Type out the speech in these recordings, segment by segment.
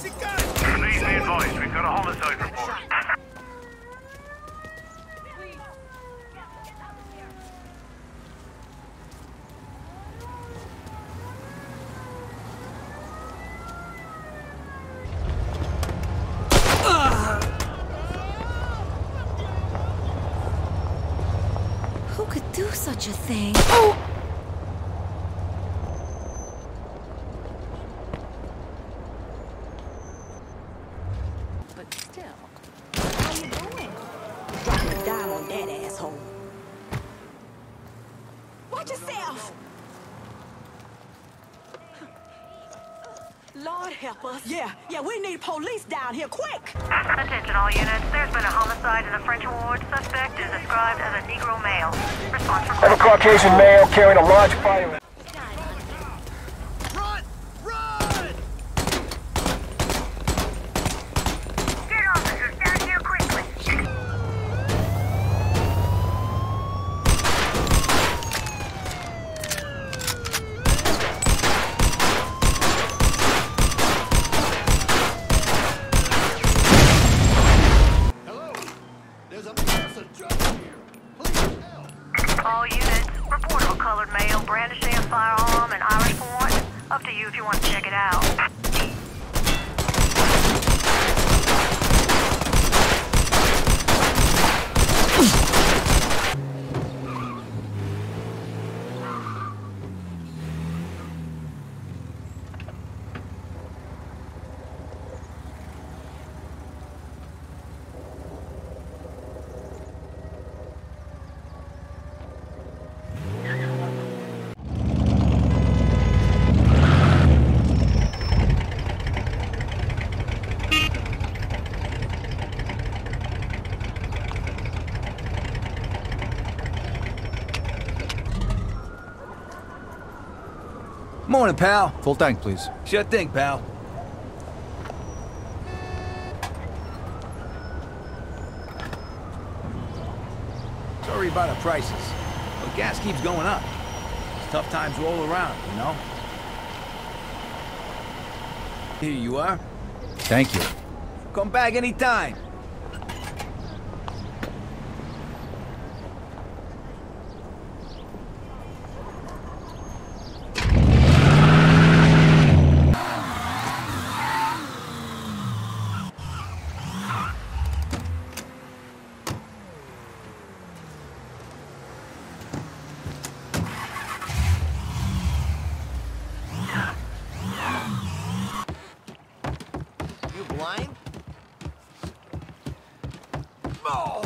Please be advised, we've got a homicide report. Who could do such a thing? Oh! But still, how you doing? Drop the dime on that asshole. Watch yourself! Lord help us. Yeah, we need police down here, quick! Attention all units, there's been a homicide in the French ward. Suspect is described as a Negro male. Response I have a required. Caucasian male carrying a large firearm. Run! Run! Get officers down here quickly. Hello? There's a person drunk here. Please help. All units, report of a colored male brandishing a firearm in Irish Point. Up to you if you want to check it out. Morning, pal. Full tank, please. Sure thing, pal. Sorry about the prices, but gas keeps going up. It's tough times roll around, you know? Here you are. Thank you. Come back anytime. You blind? Oh!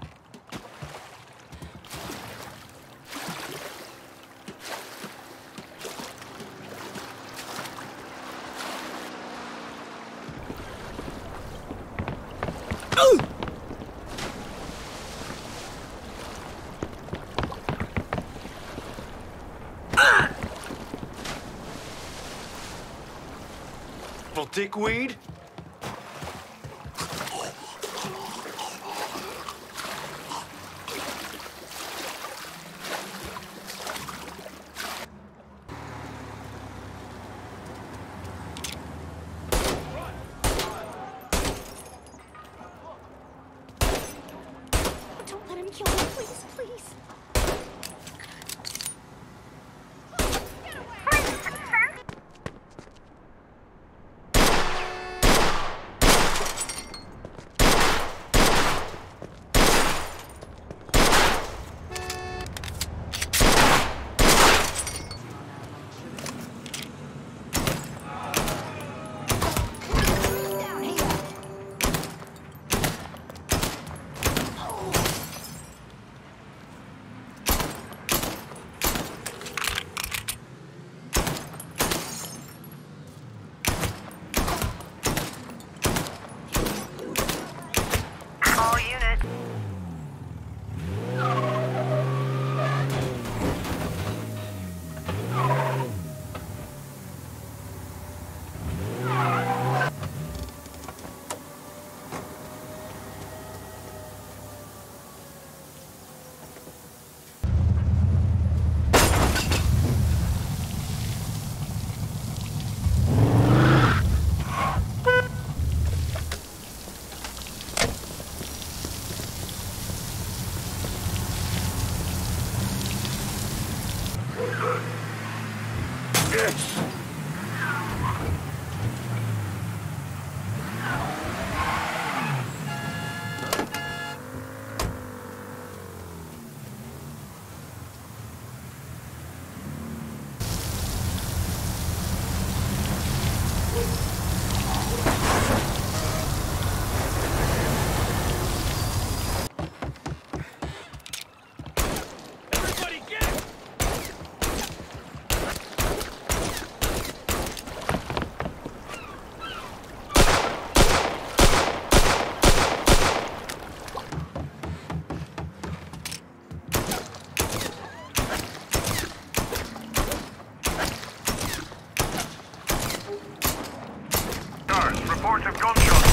For dickweed? Don't let him kill me, please, please. reports of gunshots.